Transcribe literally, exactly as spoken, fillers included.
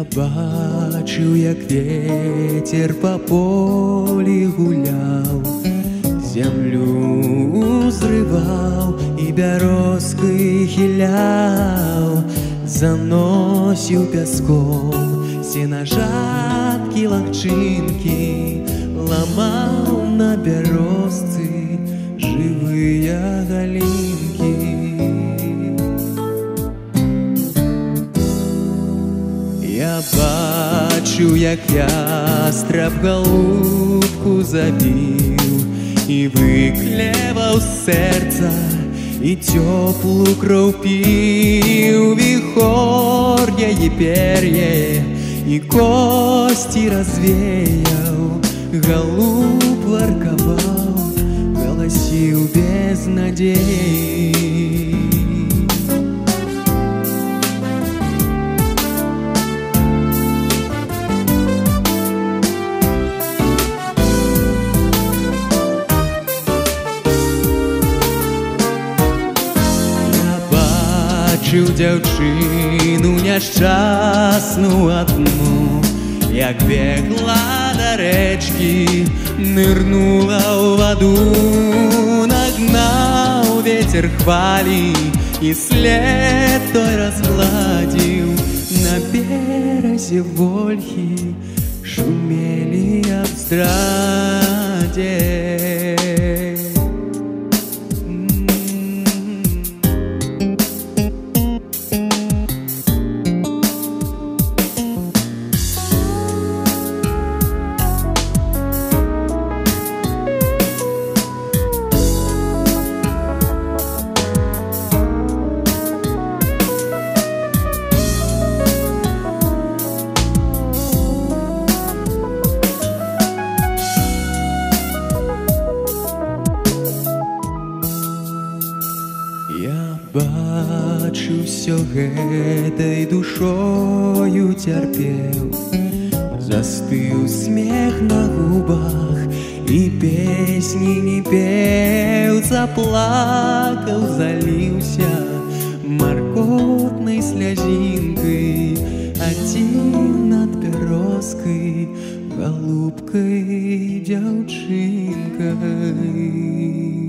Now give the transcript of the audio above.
бачыў, як ветер па полі гуляў, зямлю зрываў і бярозкай хіляў, заносіў пяском сенажаткі, лагчынкі, ламаў на бярозцы жывыя галінкі. Я бачыў, як ястраб галубку забіў і выклеваў з сэрца, і цёплую кроў піў. Віхор яе пер'е і косці развеяў, галуб варкаваў, галасіў без надзеі. Бачыў дзяўчыну няшчасную адну, як бегла да рэчкі, нырнула ў ваду. Нагнаў вецер хвалі і след той разгладзіў. На беразе вольхі шумелі аб здрадзе. Бачыў усё гэтай душою цярпеў, застыў смех на губах і песні не пеў. Заплакаў, заліўся маркотнай слязінкай, адзін над бярозкай, галубкай, дзяўчынкай.